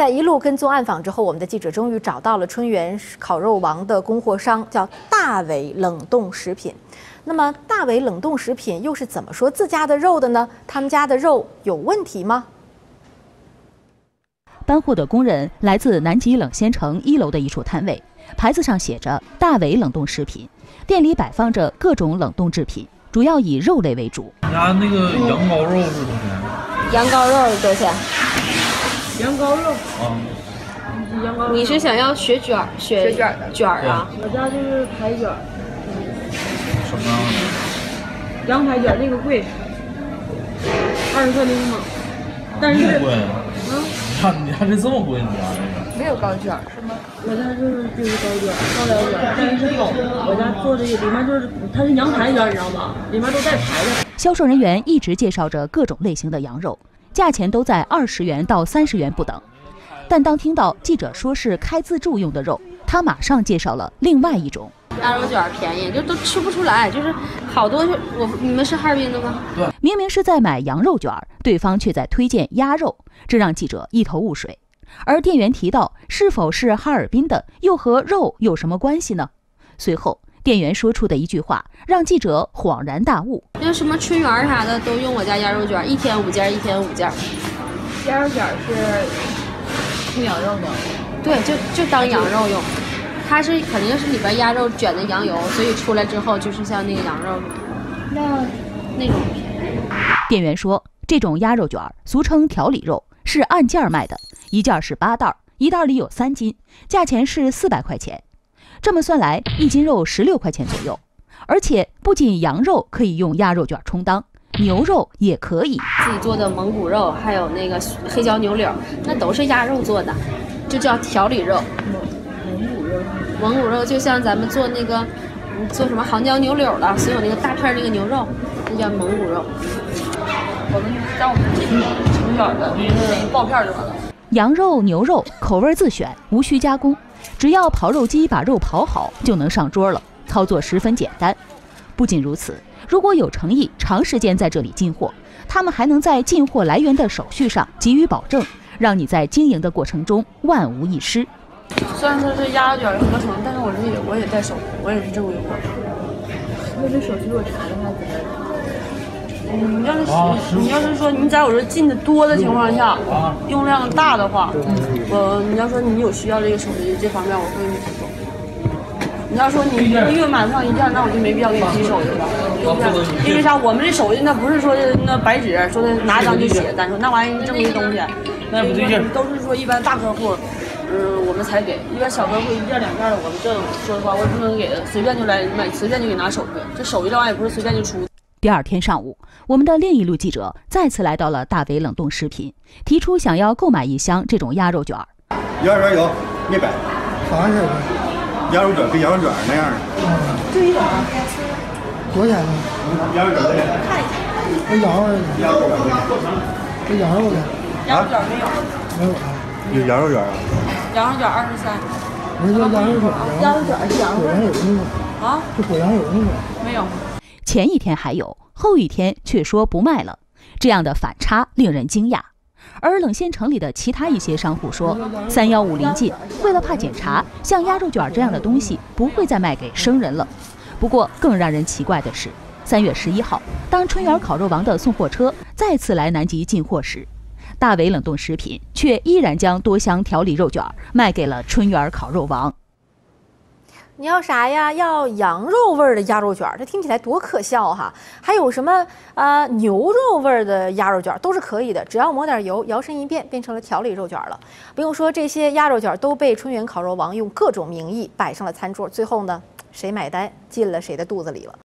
在一路跟踪暗访之后，我们的记者终于找到了春源烤肉王的供货商，叫大伟冷冻食品。那么，大伟冷冻食品又是怎么说自家的肉的呢？他们家的肉有问题吗？ 搬货的工人来自南极冷鲜城1楼的一处摊位，牌子上写着“大伟冷冻食品”，店里摆放着各种冷冻制品，主要以肉类为主。 你家那个羊羔肉是多少钱？ 羊羔肉多少钱？ 羊羔肉啊， 羊羔肉。 你是想要雪卷儿？雪卷的卷儿啊？ 我家就是排卷， 什么样的？ 羊排卷那个贵，20块0毛，但是贵你家这这么贵？你家这个没有高卷是吗？我家就是高卷、高粱卷，但是好。我家做这个里面就是它是羊排卷，你知道吗？里面都带排的。 销售人员一直介绍着各种类型的羊肉，价钱都在20元到30元不等。但当听到记者说是开自助用的肉，他马上介绍了另外一种。 鸭肉卷便宜，就都吃不出来，就是好多你们是哈尔滨的吗？ 对， 明明是在买羊肉卷，对方却在推荐鸭肉，这让记者一头雾水。而店员提到是否是哈尔滨的，又和肉有什么关系呢？随后店员说出的一句话让记者恍然大悟： 那什么春园啥的都用我家鸭肉卷，1天5件，1天5件。 鸭肉卷是用羊肉的， 对，就当羊肉用。它是肯定是里边鸭肉卷的羊油，所以出来之后就是像那个羊肉那种便宜。 店员说，这种鸭肉卷俗称调理肉，是按件卖的，一件是8袋，1袋里有3斤，价钱是400块钱。这么算来，1斤肉16块钱左右。而且不仅羊肉可以用鸭肉卷充当，牛肉也可以。 自己做的蒙古肉，还有那个黑椒牛柳，那都是鸭肉做的，就叫调理肉。蒙古肉就像咱们做那个，做什么杭椒牛柳了，所有那个大片那个牛肉，那叫蒙古肉。 我们成卷的，爆片就完了。 羊肉、牛肉口味自选，无需加工，只要刨肉机把肉刨好就能上桌了，操作十分简单。不仅如此，如果有诚意，长时间在这里进货，他们还能在进货来源的手续上给予保证，让你在经营的过程中万无一失。 虽然说是鸭肉卷合成，但是我也带手，我也是正规货。那这手续我查的话怎么？你要是说你在我这进的多的情况下，用量大的话，你要说你有需要这个手续这方面，我会提供。你要说你一个月买不上1件，那我就没必要给你提手续了，因为啥？我们这手续那不是说那白纸，说的拿张就写，咱说那玩意儿正规东西， 那不对劲。 都是说一般大客户。我们才给，一般小客户1件2件的，我们这说实话，我不能给的，随便就来买，随便就给拿手续。这手续这玩意也不是随便就出。 第2天上午，我们的另一路记者再次来到了大伟冷冻食品，提出想要购买1箱这种鸭肉卷。 鸭肉卷有，没摆。 啥事儿？ 鸭肉卷跟羊肉卷那样的。 这一种多少钱呢？ 鸭肉卷多少钱？ 那羊肉呢？ 鸭肉卷那羊肉呢？ 羊肉卷没有。 没有啊。 有羊肉卷啊。 羊肉卷23。 那叫鸭肉卷。 鸭肉卷是羊肉。 火羊油那种啊？ 就火羊油那种。 没有。 前1天还有，后1天却说不卖了，这样的反差令人惊讶。而冷鲜城里的其他一些商户说，315临近，为了怕检查，像鸭肉卷这样的东西不会再卖给生人了。不过更让人奇怪的是，3月11号，当春源烤肉王的送货车再次来南极进货时，大伟冷冻食品却依然将多箱调理肉卷卖给了春源烤肉王。 你要啥呀？要羊肉味儿的鸭肉卷，这听起来多可笑哈！还有什么牛肉味儿的鸭肉卷都是可以的，只要抹点油，摇身一变变成了调理肉卷了。不用说，这些鸭肉卷都被春源烤肉王用各种名义摆上了餐桌，最后呢，谁买单进了谁的肚子里了。